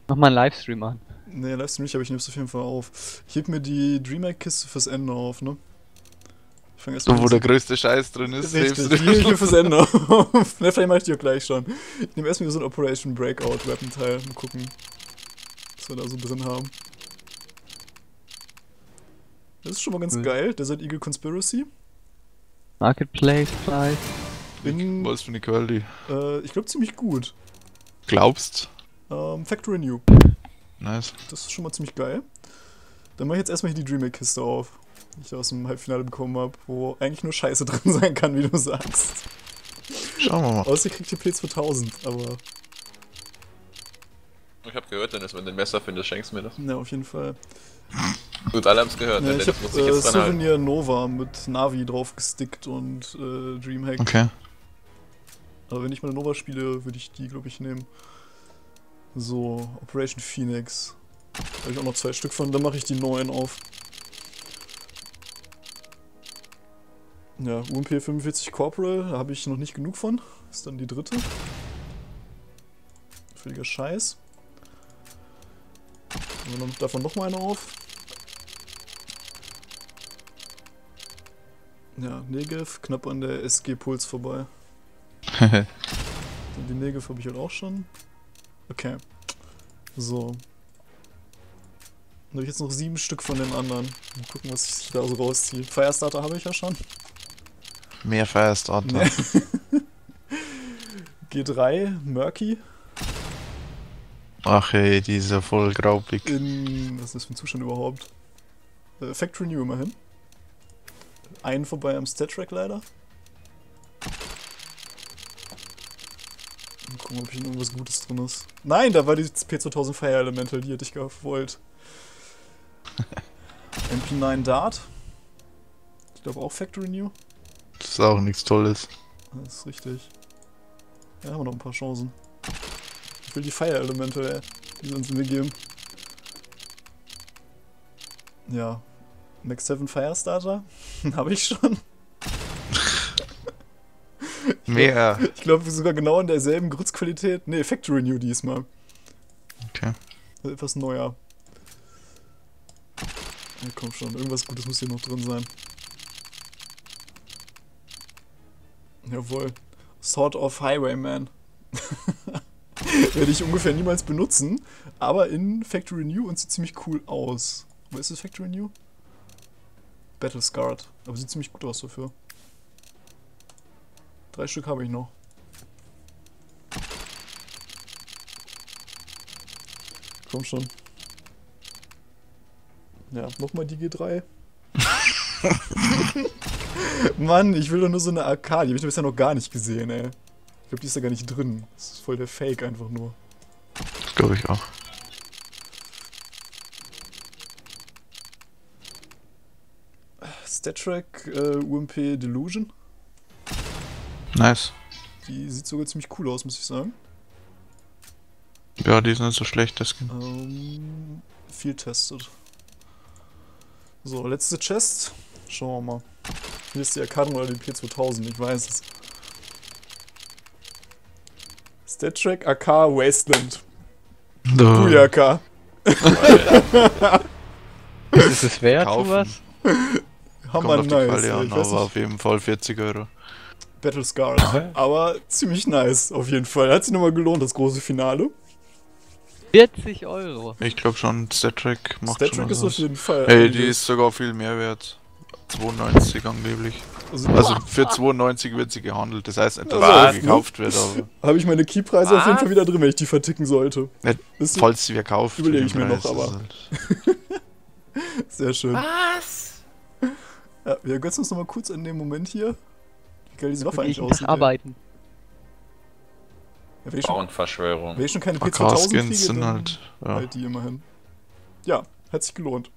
Mach mal einen Livestream an. Ne, Livestream nicht, aber ich nehme es auf jeden Fall auf. Ich heb mir die DreamHack-Kiste fürs Ende auf, ne? Ich fange erstmal So, mit wo der so. größte Scheiß drin ist, hebst Richtig, du die hebe ich mir den. fürs Ende auf. Ne, vielleicht mach ich die auch gleich schon. Ich nehme erstmal so ein Operation Breakout Weapon-Teil. Mal gucken, was wir da so drin haben. Das ist schon mal ganz Cool. geil. Desert Eagle Conspiracy. Marketplace, Preis. Was für eine Quali. Ich glaube ziemlich gut. Glaubst? Factory New. Nice. Das ist schon mal ziemlich geil. Dann mache ich jetzt erstmal hier die DreamHack-Kiste auf, die ich aus dem Halbfinale bekommen habe, wo eigentlich nur Scheiße drin sein kann, wie du sagst. Schauen wir mal. Außer ihr kriegt die P2000, aber Ich hab gehört, Dennis, wenn du ein Messer findest, schenkst du mir das. ja, auf jeden Fall. Gut, alle haben's gehört, Ja, ne? ich Dennis habe muss sich jetzt dran halten. Souvenir Nova mit Navi drauf gestickt und Dreamhack. Okay. Aber wenn ich mal eine Nova spiele, würde ich die, glaube ich, nehmen. So, Operation Phoenix. Da habe ich auch noch 2 Stück von, dann mache ich die neuen auf. Ja, UMP 45 Corporal, da habe ich noch nicht genug von. Ist dann die dritte. Völliger Scheiß. Und dann davon noch mal eine auf. Ja, Negev, knapp an der SG Puls vorbei. Die Negev habe ich halt auch schon. Okay. So. Dann habe ich jetzt noch 7 Stück von den anderen. Mal gucken, was ich da so rausziehe. Firestarter habe ich ja schon. Mehr Firestarter. Nee. G3, Murky. Ach ey, die ist ja voll graubig. Was ist das für ein Zustand überhaupt? Factory New immerhin. Einen vorbei am Stat-Track leider. Mal gucken, ob hier irgendwas Gutes drin ist. Nein, da war die P2000 Fire Elemental, die hätte ich gewollt. MP9 Dart. Ich glaube auch Factory New. Das ist auch nichts Tolles. Das ist richtig. Ja, haben wir noch ein paar Chancen. Ich will die Fire Elemental, ey. Die sollen sie mir geben. Ja. Max 7 Firestarter. Habe ich schon. Mehr. Ich glaube sogar genau in derselben Grützqualität. Ne, Factory New diesmal. Okay. Etwas neuer. Ja, komm schon, irgendwas Gutes muss hier noch drin sein. Jawohl. Sword of Highwayman. Werde ich ungefähr niemals benutzen, aber in Factory New und sieht ziemlich cool aus. Wo ist das Factory New? Battle Scarred. Aber sieht ziemlich gut aus dafür. 3 Stück habe ich noch. Komm schon. Ja, nochmal die G3. Mann, ich will doch nur so eine AK. Die habe ich bisher noch gar nicht gesehen, ey. Ich glaube, die ist da gar nicht drin. Das ist voll der Fake einfach nur. Das glaube ich auch. StatTrack UMP Delusion. Nice. Die sieht sogar ziemlich cool aus, muss ich sagen. Ja, die ist nicht so schlecht, das Skin. Viel testet. So, letzte Chest. Schauen wir mal. Hier ist die Arkaden oder die P2000, ich weiß es. StatTrack AK Wasteland. Booyaka. Ist es wert, Kaufen. sowas? Hammer Kommt auf die nice. Quali ey. an, Ich weiß aber nicht, auf jeden Fall 40 Euro. Battle Scarred. Aber ziemlich nice, auf jeden Fall. Hat sich nochmal gelohnt, das große Finale. 40 Euro. Ich glaube schon, StatTrack macht StatTrack schon ist auf was aus. jeden Fall. Hey, die einiges. ist sogar viel mehr wert. 92 angeblich. Also für 92 wird sie gehandelt. Das heißt nicht, dass Was? sie gekauft wird, aber Habe ich meine Keypreise auf jeden Was? Fall wieder drin, wenn ich die verticken sollte. nicht, Ist falls sie wer kauft. Überlege für den ich mir noch, Preis, aber- ist halt- sehr schön. Was? Ja, wir gönnen uns nochmal kurz in dem Moment hier. Wie geil diese Waffe Kann eigentlich ich nicht aussieht. ey. arbeiten. Ja, wenn ich schon, Bauernverschwörung. wenn ich schon keine P2000 kriege, AK-Skins sind dann halt. Ja. halt die immerhin. Ja, hat sich gelohnt.